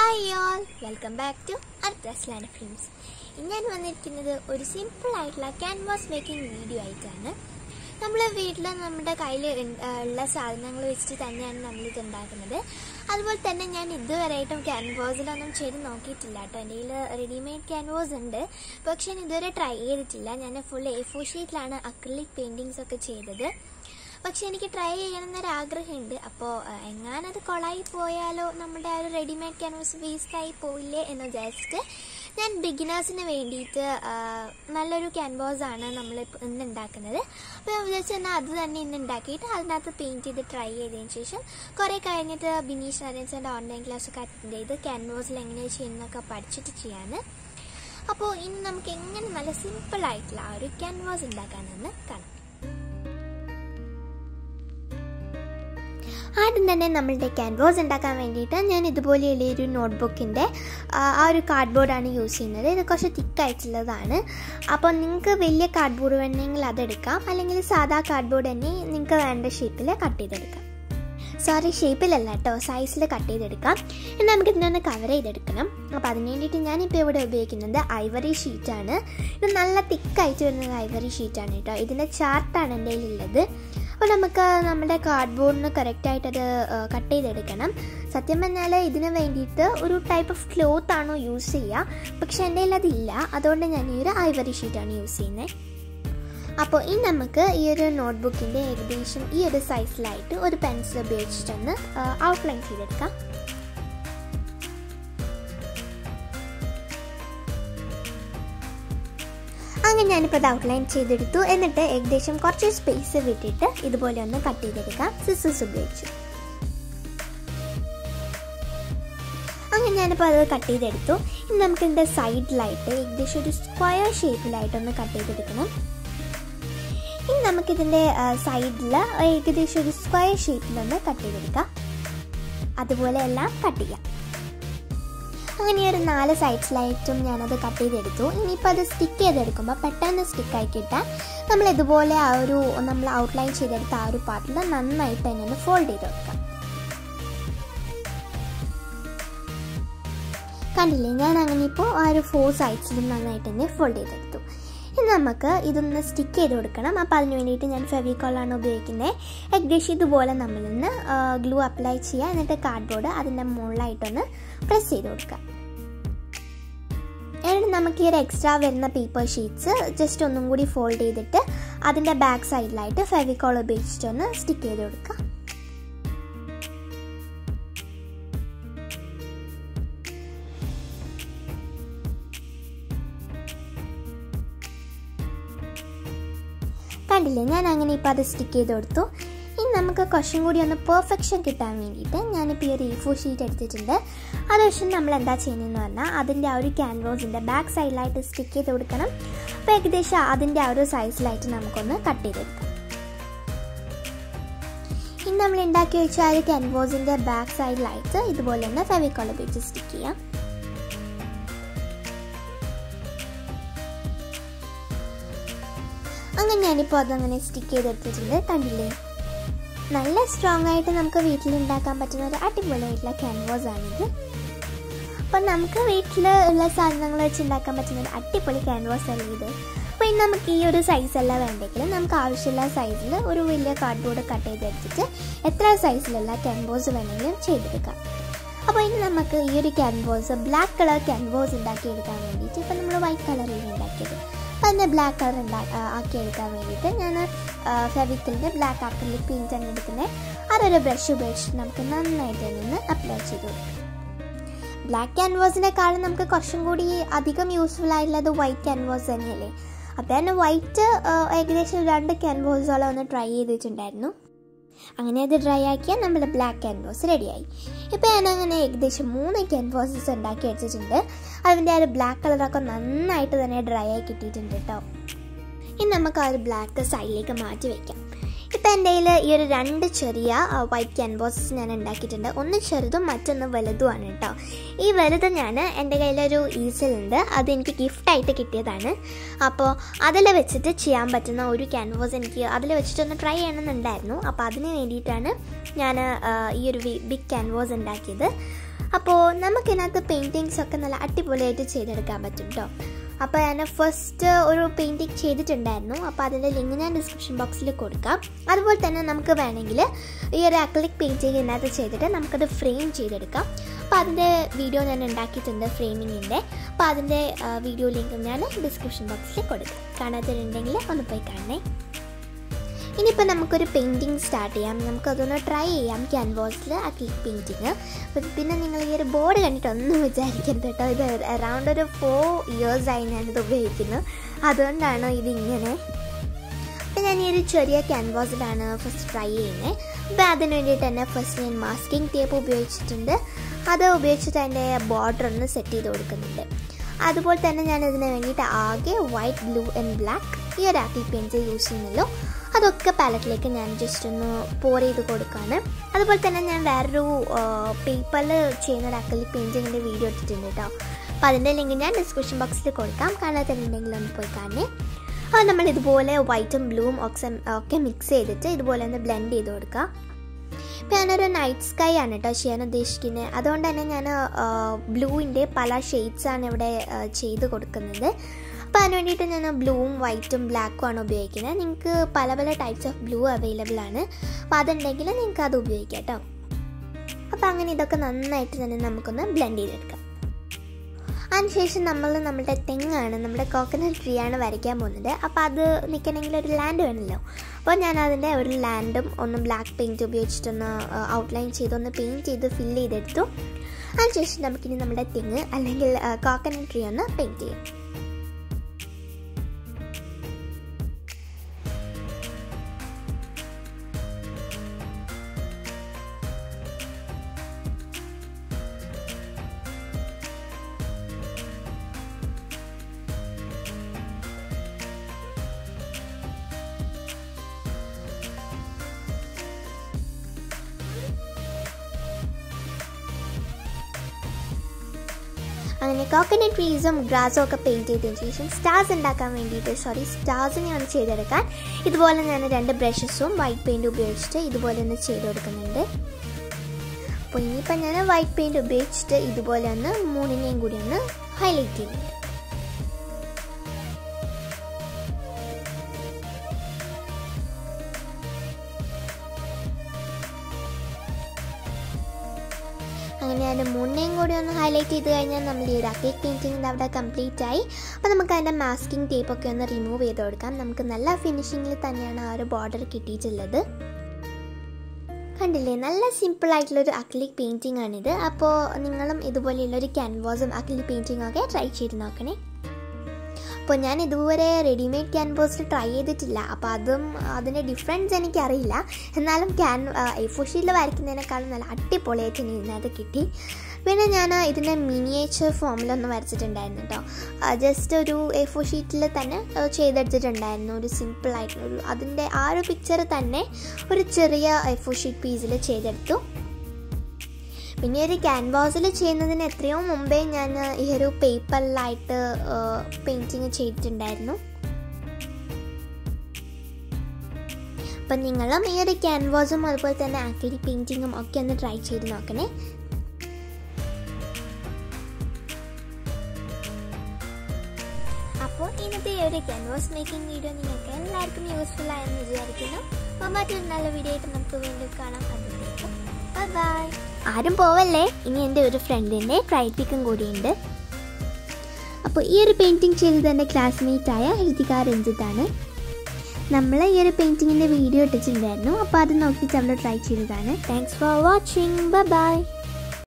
Hi all, welcome back to Artha's land of dreams. ഞാൻ വന്നിരിക്കുന്നത് ഒരു സിമ്പിൾ ആയിട്ടുള്ള ക്യാൻവാസ് മേക്കിംഗ് വീഡിയോ ആയിട്ടാണ്. നമ്മൾ വീട്ടിൽ നമ്മുടെ കയ്യിൽ ഉള്ള സാധനങ്ങൾ വെച്ചിട്ട് തന്നെയാണ് നമ്മളിത് ഉണ്ടാക്കുന്നത്. അതുപോലെ തന്നെ ഞാൻ ഇതുവരെയായിട്ടും ക്യാൻവാസിലൊന്നും ചെയ്ത് നോക്കിയിട്ടില്ല കേട്ടോ. എൻ്റെ കയ്യിൽ റെഡിമെയ്ഡ് ക്യാൻവാസ് ഉണ്ട്, പക്ഷെ ഞാൻ ഇതുവരെ ട്രൈ ചെയ്തിട്ടില്ല. ഞാൻ ഫുൾ A4 ഷീറ്റിലാണ് അക്രിലിക് പെയിൻറ്റിങ്സ് ഒക്കെ ചെയ്തത്. പക്ഷെ എനിക്ക് ട്രൈ ചെയ്യണമെന്നൊരാഗ്രഹമുണ്ട്. അപ്പോൾ എങ്ങാനത് കൊളായി പോയാലോ, നമ്മുടെ ആ ഒരു റെഡിമെയ്ഡ് ക്യാൻവാസ് വേസ്റ്റായി പോയില്ലേ എന്ന് വിചാരിച്ചിട്ട് ഞാൻ ബിഗിനേഴ്സിന് വേണ്ടിയിട്ട് നല്ലൊരു ക്യാൻവാസാണ് നമ്മൾ ഇന്ന് ഉണ്ടാക്കുന്നത്. അപ്പോൾ ഞാൻ വിചാരിച്ചു എന്നാൽ അത് തന്നെ ഇന്ന് ഉണ്ടാക്കിയിട്ട് അതിനകത്ത് പെയിൻറ്റ് ചെയ്ത് ട്രൈ ചെയ്തതിന് ശേഷം കുറേ കഴിഞ്ഞിട്ട് ബിനീഷ് നരേൻസിൻ്റെ ഓൺലൈൻ ക്ലാസ്സൊക്കെ അറ്റൻഡ് ചെയ്ത് ക്യാൻവാസിൽ എങ്ങനെയാണ് ചെയ്യുന്നതൊക്കെ പഠിച്ചിട്ട് ചെയ്യാൻ. അപ്പോൾ ഇന്ന് നമുക്ക് എങ്ങനെ നല്ല സിമ്പിളായിട്ടുള്ള ആ ഒരു ക്യാൻവാസ് ഉണ്ടാക്കാനെന്ന് കാണാം. ആദ്യം തന്നെ നമ്മളുടെ ക്യാൻവാസ് ഉണ്ടാക്കാൻ വേണ്ടിയിട്ട് ഞാൻ ഇതുപോലെയുള്ള ഒരു നോട്ട്ബുക്കിൻ്റെ ആ ഒരു കാർഡ്ബോർഡാണ് യൂസ് ചെയ്യുന്നത്. ഇത് കുറച്ച് തിക്കായിട്ടുള്ളതാണ്. അപ്പോൾ നിങ്ങൾക്ക് വലിയ കാർഡ്ബോർഡ് വേണമെങ്കിൽ അതെടുക്കാം, അല്ലെങ്കിൽ സാധാ കാർഡ്ബോർഡ് തന്നെ നിങ്ങൾക്ക് വേണ്ട ഷേപ്പിൽ കട്ട് ചെയ്തെടുക്കാം. ഷേപ്പിലല്ല കേട്ടോ, സൈസിൽ കട്ട് ചെയ്തെടുക്കാം. ഇനി നമുക്ക് ഇതിനൊന്ന് കവർ ചെയ്തെടുക്കണം. അപ്പോൾ അതിന് വേണ്ടിയിട്ട് ഞാനിപ്പോൾ ഇവിടെ ഉപയോഗിക്കുന്നത് ഐവറി ഷീറ്റാണ്. ഇത് നല്ല തിക്കായിട്ട് വരുന്നത് ഐവറി ഷീറ്റാണ് കേട്ടോ. ഇതിൻ്റെ ചാർട്ടാണ് എൻ്റെ കയ്യിലുള്ളത്. അപ്പോൾ നമുക്ക് നമ്മുടെ കാർഡ്ബോർഡിന് കറക്റ്റായിട്ടത് കട്ട് ചെയ്തെടുക്കണം. സത്യം പറഞ്ഞാൽ ഇതിന് വേണ്ടിയിട്ട് ഒരു ടൈപ്പ് ഓഫ് ക്ലോത്ത് ആണോ യൂസ് ചെയ്യുക, പക്ഷെ എൻ്റെ കയ്യിൽ അതില്ല. അതുകൊണ്ട് ഞാൻ ഈ ഒരു ഐവറി ഷീറ്റാണ് യൂസ് ചെയ്യുന്നത്. അപ്പോൾ ഇനി നമുക്ക് ഈ ഒരു നോട്ട്ബുക്കിൻ്റെ ഏകദേശം ഈ ഒരു സൈസിലായിട്ട് ഒരു പെൻസിൽ ഉപയോഗിച്ചിട്ടൊന്ന് ഔട്ട്ലൈൻ ചെയ്തെടുക്കാം. അങ്ങനെ ഞാനിപ്പോൾ അത് ഔട്ട്ലൈൻ ചെയ്തെടുത്തു. എന്നിട്ട് ഏകദേശം കുറച്ച് സ്പേസ് വിട്ടിട്ട് ഇതുപോലെ ഒന്ന് കട്ട് ചെയ്തെടുക്കാം സിസേഴ്സ് ഉപയോഗിച്ച്. അങ്ങനെ ഞാനിപ്പോൾ അത് കട്ട് ചെയ്തെടുത്തു. ഇനി നമുക്ക് ഇതിൻ്റെ സൈഡിലായിട്ട് ഏകദേശം ഒരു സ്ക്വയർ ഷേപ്പിലായിട്ടൊന്ന് കട്ട് ചെയ്തെടുക്കണം. ഇനി നമുക്കിതിൻ്റെ സൈഡിൽ ഏകദേശം ഒരു സ്ക്വയർ ഷേപ്പിലൊന്ന് കട്ട് ചെയ്തെടുക്കാം. അതുപോലെ എല്ലാം കട്ട് ചെയ്യാം. അങ്ങനെ ഒരു 4 സൈഡ്സിലായിട്ടും ഞാനത് കട്ട് ചെയ്തെടുത്തു. ഇനിയിപ്പോൾ അത് സ്റ്റിക്ക് ചെയ്തെടുക്കുമ്പോൾ പെട്ടെന്ന് സ്റ്റിക്കായി കിട്ടാൻ നമ്മൾ ഇതുപോലെ നമ്മൾ ഔട്ട്ലൈൻ ചെയ്തെടുത്ത ആ ഒരു പാർട്ടിൽ നന്നായിട്ട് തന്നെ ഒന്ന് ഫോൾഡ് ചെയ്ത് വെക്കാം. കണ്ടില്ലേ, ഞാൻ അങ്ങനെ ഇപ്പോൾ ആ ഒരു 4 സൈഡ്സിലും നന്നായിട്ട് തന്നെ ഫോൾഡ് ചെയ്തെടുത്തു. ഇനി നമുക്ക് ഇതൊന്ന് സ്റ്റിക്ക് ചെയ്ത് കൊടുക്കണം. അപ്പോൾ അതിന് വേണ്ടിയിട്ട് ഞാൻ ഫെവിക്കോളാണ് ഉപയോഗിക്കുന്നത്. ഏകദേശം ഇതുപോലെ നമ്മളിന്ന് ഗ്ലൂ അപ്ലൈ ചെയ്യുക. എന്നിട്ട് കാർഡ്ബോർഡ് അതിൻ്റെ മുകളിലായിട്ടൊന്ന് പ്രസ് ചെയ്ത് കൊടുക്കുക. എന്നിട്ട് നമുക്ക് ഈ ഒരു എക്സ്ട്രാ വരുന്ന പേപ്പർ ഷീറ്റ്സ് ജസ്റ്റ് ഒന്നും കൂടി ഫോൾഡ് ചെയ്തിട്ട് അതിൻ്റെ ബാക്ക് സൈഡിലായിട്ട് ഫെവിക്കോൾ ഉപയോഗിച്ചിട്ടൊന്ന് സ്റ്റിക്ക് ചെയ്ത് കൊടുക്കുക. കണ്ടില്ലേ, ഞാൻ അങ്ങനെ ഇപ്പോൾ അത് സ്റ്റിക്ക് ചെയ്ത് കൊടുത്തു. ഇനി നമുക്ക് കുറച്ചും കൂടി ഒന്ന് പെർഫെക്ഷൻ കിട്ടാൻ വേണ്ടിയിട്ട് ഞാനിപ്പോൾ ഈ ഒരു A4 ഷീറ്റ് എടുത്തിട്ടുണ്ട്. അത് പക്ഷേ നമ്മൾ എന്താ ചെയ്യുന്നതെന്ന് പറഞ്ഞാൽ അതിൻ്റെ ആ ഒരു ക്യാൻവാസിൻ്റെ ബാക്ക് സൈഡിലായിട്ട് സ്റ്റിക്ക് ചെയ്ത് കൊടുക്കണം. അപ്പോൾ ഏകദേശം അതിൻ്റെ ആ ഒരു സൈസിലായിട്ട് നമുക്കൊന്ന് കട്ട് ചെയ്തെടുക്കാം. ഇനി നമ്മൾ ഉണ്ടാക്കി വെച്ച ആ ഒരു ക്യാൻവാസിൻ്റെ ബാക്ക് സൈഡിലായിട്ട് ഇതുപോലെ തന്നെ ഫെവിക്കോൾ ഉപയോഗിച്ച് സ്റ്റിക്ക് ചെയ്യാം. അങ്ങനെ ഞാനിപ്പോൾ അതങ്ങനെ സ്റ്റിക്ക് ചെയ്തെടുത്തിട്ടുണ്ട്. കണ്ടില്ലേ, നല്ല സ്ട്രോങ് ആയിട്ട് നമുക്ക് വീട്ടിലുണ്ടാക്കാൻ പറ്റുന്ന ഒരു അടിപൊളിയായിട്ടുള്ള ക്യാൻവാസാണിത്. അപ്പം നമുക്ക് വീട്ടിൽ ഉള്ള സാധനങ്ങൾ വെച്ച് ഉണ്ടാക്കാൻ പറ്റുന്ന ഒരു അടിപൊളി ക്യാൻവാസ് അല്ലേ ഇത്. അപ്പോൾ ഇനി നമുക്ക് ഈ ഒരു സൈസല്ല വേണ്ടെങ്കിൽ നമുക്ക് ആവശ്യമുള്ള സൈസിൽ ഒരു വലിയ കാർഡ്ബോർഡ് കട്ട് ചെയ്തെടുത്തിട്ട് എത്ര സൈസിലുള്ള ക്യാൻവാസ് വേണമെങ്കിലും ചെയ്തെടുക്കാം. അപ്പോൾ ഇനി നമുക്ക് ഈ ഒരു ക്യാൻവാസ് ബ്ലാക്ക് കളർ ക്യാൻവാസ് ഉണ്ടാക്കിയെടുക്കാൻ വേണ്ടിയിട്ട്, ഇപ്പം നമ്മൾ വൈറ്റ് കളറിൽ ഉണ്ടാക്കിയത്, അപ്പം അതിൻ്റെ ബ്ലാക്ക് കളർ ആക്കിയെടുക്കാൻ വേണ്ടിയിട്ട് ഞാൻ ഫെവിക്കലിൻ്റെ ബ്ലാക്ക് അക്രിലിക് പെയിൻറ്റ് തന്നെ എടുക്കുന്നത്. അതൊരു ബ്രഷ് ഉപയോഗിച്ചിട്ട് നമുക്ക് നന്നായിട്ട് നിന്ന് അപ്ലൈ ചെയ്ത് കൊടുക്കാം. ബ്ലാക്ക് ക്യാൻവാസിനെക്കാളും നമുക്ക് കുറച്ചും കൂടി അധികം യൂസ്ഫുൾ ആയിട്ടുള്ളത് വൈറ്റ് ക്യാൻവാസ് തന്നെയല്ലേ. അപ്പോൾ ഞാൻ വൈറ്റ് ഏകദേശം 2 ക്യാൻവാസോളം ഒന്ന് ട്രൈ ചെയ്തിട്ടുണ്ടായിരുന്നു. അങ്ങനെ അത് ഡ്രൈ ആക്കിയാൽ നമ്മുടെ ബ്ലാക്ക് ക്യാൻവാസ് റെഡിയായി. ഇപ്പോൾ ഞാനങ്ങനെ ഏകദേശം 3 ക്യാൻവാസസ് ഉണ്ടാക്കി വെച്ചിട്ടുണ്ട്. അതിൻ്റെ ആ ഒരു ബ്ലാക്ക് കളറൊക്കെ നന്നായിട്ട് തന്നെ ഡ്രൈ ആയി കിട്ടിയിട്ടുണ്ട് കേട്ടോ. ഇനി നമുക്ക് ആ ഒരു ബ്ലാക്ക് സൈഡിലേക്ക് മാറ്റി വയ്ക്കാം. ഇപ്പം എൻ്റെ കയ്യിൽ ഈ ഒരു 2 ചെറിയ വൈറ്റ് ക്യാൻവാസസ് ഞാൻ ഉണ്ടാക്കിയിട്ടുണ്ട്. ഒന്ന് ചെറുതും മറ്റൊന്ന് വലുതുമാണ് കേട്ടോ. ഈ വലുത് ഞാൻ എൻ്റെ കയ്യിലൊരു ഈസലുണ്ട്, അതെനിക്ക് ഗിഫ്റ്റായിട്ട് കിട്ടിയതാണ്. അപ്പോൾ അതിൽ വെച്ചിട്ട് ചെയ്യാൻ പറ്റുന്ന ഒരു ക്യാൻവാസ് എനിക്ക് അതിൽ വെച്ചിട്ടൊന്ന് ട്രൈ ചെയ്യണമെന്നുണ്ടായിരുന്നു. അപ്പോൾ അതിന് വേണ്ടിയിട്ടാണ് ഞാൻ ഈ ഒരു ബിഗ് ക്യാൻവാസ് ഉണ്ടാക്കിയത്. അപ്പോൾ നമുക്കിതിനകത്ത് പെയിൻറ്റിങ്സൊക്കെ നല്ല അടിപൊളിയായിട്ട് ചെയ്തെടുക്കാൻ പറ്റും കേട്ടോ. അപ്പോൾ ഞാൻ ഫസ്റ്റ് ഒരു പെയിൻറ്റിങ് ചെയ്തിട്ടുണ്ടായിരുന്നു. അപ്പോൾ അതിൻ്റെ ലിങ്ക് ഞാൻ ഡിസ്ക്രിപ്ഷൻ ബോക്സിൽ കൊടുക്കാം. അതുപോലെ തന്നെ നമുക്ക് വേണമെങ്കിൽ ഈ ഒരു അക്രിലിക് പെയിൻറ്റിങ് ഇതിനകത്ത് ചെയ്തിട്ട് നമുക്കത് ഫ്രെയിം ചെയ്തെടുക്കാം. അപ്പോൾ അതിൻ്റെ വീഡിയോ ഞാൻ ഉണ്ടാക്കിയിട്ടുണ്ട് ഫ്രെയിമിങ്ങിൻ്റെ. അപ്പോൾ അതിൻ്റെ വീഡിയോ ലിങ്ക് ഞാൻ ഡിസ്ക്രിപ്ഷൻ ബോക്സിൽ കൊടുക്കാം. കാണാത്തവരുണ്ടെങ്കിൽ ഒന്ന് പോയി കാണണേ. ഇനിയിപ്പോൾ നമുക്കൊരു പെയിൻറ്റിങ് സ്റ്റാർട്ട് ചെയ്യാം. നമുക്കതൊന്ന് ട്രൈ ചെയ്യാം ക്യാൻവാസിൽ അക്രിലിക് പെയിൻറ്റിങ്. പിന്നെ നിങ്ങൾ ഈ ഒരു ബോർഡ് കണ്ടിട്ടൊന്നും വിചാരിക്കരുത് കേട്ടോ. ഇത് അറൗണ്ട് ഒരു 4 ഇയേഴ്സായി ഞാനിത് ഉപയോഗിക്കുന്നു. അതുകൊണ്ടാണ് ഇതിങ്ങനെ. അപ്പോൾ ഞാൻ ഈ ഒരു ചെറിയ ക്യാൻവാസിലാണ് ഫസ്റ്റ് ട്രൈ ചെയ്യുന്നത്. അപ്പോൾ അതിന് വേണ്ടിയിട്ട് തന്നെ ഫസ്റ്റ് ഞാൻ മാസ്കിംഗ് ടേപ്പ് ഉപയോഗിച്ചിട്ടുണ്ട്. അത് ഉപയോഗിച്ചിട്ട് അതിൻ്റെ ബോർഡർ ഒന്ന് സെറ്റ് ചെയ്ത് കൊടുക്കുന്നുണ്ട്. അതുപോലെ തന്നെ ഞാൻ ഇതിന് വേണ്ടിയിട്ട് ആകെ വൈറ്റ്, ബ്ലൂ ആൻഡ് ബ്ലാക്ക് ഈ ഒരു അക്രിലിക് പെയിൻറ്റ് യൂസ് ചെയ്യുന്നല്ലോ. അതൊക്കെ പാലറ്റിലേക്ക് ഞാൻ ജസ്റ്റ് ഒന്ന് പോർ ചെയ്ത് കൊടുക്കുകയാണ്. അതുപോലെ തന്നെ ഞാൻ വേറൊരു പേപ്പറിൽ ചെയ്യുന്നൊരു അക്രിലിക് പെയിൻറ്റിങ്ങിൻ്റെ വീഡിയോ ഇട്ടിട്ടുണ്ട് കേട്ടോ. അപ്പോൾ അതിൻ്റെ ലിങ്ക് ഞാൻ ഡിസ്ക്രിപ്ഷൻ ബോക്സിൽ കൊടുക്കാം. കാണാത്തതുണ്ടെങ്കിൽ ഒന്ന് പോയി കാണേ. അപ്പോൾ നമ്മൾ ഇതുപോലെ വൈറ്റും ബ്ലൂവും ഒക്കെ മിക്സ് ചെയ്തിട്ട് ഇതുപോലെ ഒന്ന് ബ്ലെൻഡ് ചെയ്ത് കൊടുക്കുക. ഇപ്പോൾ ഞാനൊരു നൈറ്റ് സ്കൈ ആണ് കേട്ടോ ചെയ്യാൻ ഉദ്ദേശിക്കുന്നത്. അതുകൊണ്ട് തന്നെ ഞാൻ ബ്ലൂവിൻ്റെ പല ഷെയ്ഡ്സാണ് ഇവിടെ ചെയ്ത് കൊടുക്കുന്നത്. അപ്പോൾ അതിന് വേണ്ടിയിട്ട് ഞാൻ ബ്ലൂവും വൈറ്റും ബ്ലാക്കും ആണ് ഉപയോഗിക്കുന്നത്. നിങ്ങൾക്ക് പല പല ടൈപ്സ് ഓഫ് ബ്ലൂ അവൈലബിൾ ആണ്. അപ്പോൾ അതുണ്ടെങ്കിൽ നിങ്ങൾക്ക് അത് ഉപയോഗിക്കാം കേട്ടോ. അപ്പോൾ അങ്ങനെ ഇതൊക്കെ നന്നായിട്ട് തന്നെ നമുക്കൊന്ന് ബ്ലെൻഡ് ചെയ്തെടുക്കാം. അതിനുശേഷം നമ്മുടെ തെങ്ങാണ്, നമ്മുടെ കോക്കനട്ട് ട്രീ ആണ് വരയ്ക്കാൻ പോകുന്നത്. അപ്പോൾ അത് നിൽക്കണമെങ്കിൽ ഒരു ലാൻഡ് വേണമല്ലോ. അപ്പോൾ ഞാൻ അതിൻ്റെ ഒരു ലാൻഡും ഒന്ന് ബ്ലാക്ക് പെയിൻറ്റ് ഉപയോഗിച്ചിട്ടൊന്ന് ഔട്ട്ലൈൻ ചെയ്തൊന്ന് പെയിൻറ്റ് ചെയ്ത് ഫില്ല് ചെയ്തെടുത്തു. അതിനുശേഷം നമുക്കിനി നമ്മുടെ തെങ്ങ് അല്ലെങ്കിൽ കോക്കനട്ട് ട്രീ ഒന്ന് പെയിൻറ്റ് ചെയ്യാം. അങ്ങനെ കോക്കനട്ട് ട്രീസും ഗ്രാസും ഒക്കെ പെയിൻറ്റ് ചെയ്തതിന് ശേഷം സ്റ്റാർസ് ഉണ്ടാക്കാൻ വേണ്ടിയിട്ട് സ്റ്റാർസിനെയാണ് ചെയ്തെടുക്കാൻ ഇതുപോലെ ഞാൻ 2 ബ്രഷസും വൈറ്റ് പെയിൻറ്റ് ഉപയോഗിച്ചിട്ട് ഇതുപോലെ ഒന്ന് ചെയ്ത് കൊടുക്കുന്നുണ്ട്. അപ്പോൾ ഇനിയിപ്പോൾ ഞാൻ വൈറ്റ് പെയിൻറ്റ് ഉപയോഗിച്ചിട്ട് ഇതുപോലെ ഒന്ന് 3നെയും കൂടി ഒന്ന് ഹൈലൈറ്റ് ചെയ്യുന്നുണ്ട്. അങ്ങനെ ഞാൻ 3നെയും കൂടി ഒന്ന് ഹൈലൈറ്റ് ചെയ്ത് കഴിഞ്ഞാൽ നമ്മൾ ഈ ഒരു അക്രിലിക് പെയിൻറ്റിങ്ങിൻ്റെ അവിടെ കംപ്ലീറ്റ് ആയി. അപ്പോൾ നമുക്ക് അതിൻ്റെ മാസ്കിംഗ് ടേപ്പൊക്കെ ഒന്ന് റിമൂവ് ചെയ്ത് കൊടുക്കാം. നമുക്ക് നല്ല ഫിനിഷിങ്ങിൽ തന്നെയാണ് ആ ഒരു ബോർഡർ കിട്ടിയിട്ടുള്ളത്. കണ്ടില്ലേ, നല്ല സിമ്പിളായിട്ടുള്ളൊരു അക്രിലിക് പെയിൻറ്റിംഗ് ആണിത്. അപ്പോൾ നിങ്ങളും ഇതുപോലെയുള്ളൊരു ക്യാൻവാസും അക്രിലിക് പെയിൻറ്റിംഗ് ഒക്കെ ട്രൈ ചെയ്ത് നോക്കണേ. അപ്പോൾ ഞാൻ ഇതുവരെ റെഡിമെയ്ഡ് ക്യാൻവാസിൽ ട്രൈ ചെയ്തിട്ടില്ല. അപ്പോൾ അതിൻ്റെ ഡിഫറൻസ് എനിക്കറിയില്ല. എന്നാലും A4 ഷീറ്റിൽ വരയ്ക്കുന്നതിനേക്കാളും നല്ല അടിപൊളിയായിട്ട് ഇതിനകത്ത് കിട്ടി. പിന്നെ ഞാൻ ഇതിൻ്റെ മിനിയേച്ചർ ഫോമിലൊന്ന് വരച്ചിട്ടുണ്ടായിരുന്നു കേട്ടോ. ജസ്റ്റ് ഒരു A4 ഷീറ്റിൽ തന്നെ ചെയ്തെടുത്തിട്ടുണ്ടായിരുന്നു. ഒരു സിമ്പിളായിട്ടുള്ളൊരു അതിൻ്റെ ആ ഒരു പിക്ചർ തന്നെ ഒരു ചെറിയ A4 ഷീറ്റ് പീസിൽ ചെയ്തെടുത്തു. പിന്നെ ഒരു ക്യാൻവാസിൽ ചെയ്യുന്നതിന് എത്രയോ മുമ്പേ ഞാൻ ഈ ഒരു പേപ്പറിലായിട്ട് പെയിൻറ്റിങ് ചെയ്തിട്ടുണ്ടായിരുന്നു. അപ്പം നിങ്ങളും ഈ ഒരു ക്യാൻവാസും അതുപോലെ തന്നെ അക്രിലിക് പെയിൻറ്റിങ്ങും ഒക്കെ ഒന്ന് ട്രൈ ചെയ്ത് നോക്കണേ. അപ്പോൾ ഇന്നത്തെ ഈ ഒരു ക്യാൻവാസ് മേക്കിംഗ് വീഡിയോ നിങ്ങൾക്ക് എല്ലാവർക്കും യൂസ്ഫുൾ ആയെന്ന് വിചാരിക്കുന്നു. അപ്പോൾ മറ്റൊരു നല്ല വീഡിയോ ആയിട്ട് നമുക്ക് വീണ്ടും കാണാം. അതിലേക്കും ബൈ. ആരും പോവല്ലേ, ഇനി എൻ്റെ ഒരു ഫ്രണ്ടിൻ്റെ പ്രൈറ്റിക്കും കൂടിയുണ്ട്. അപ്പോൾ ഈ ഒരു പെയിൻറ്റിങ് ചെയ്തത് എൻ്റെ ക്ലാസ്മേറ്റായ ഹൃതിക രഞ്ജിത്താണ്. നമ്മൾ ഈ ഒരു പെയിൻറ്റിങ്ങിൻ്റെ വീഡിയോ ഇട്ടിട്ടുണ്ടായിരുന്നു. അപ്പോൾ അത് നോക്കിയിട്ട് നമ്മൾ ട്രൈ ചെയ്തതാണ്. Thanks for watching. ബൈ.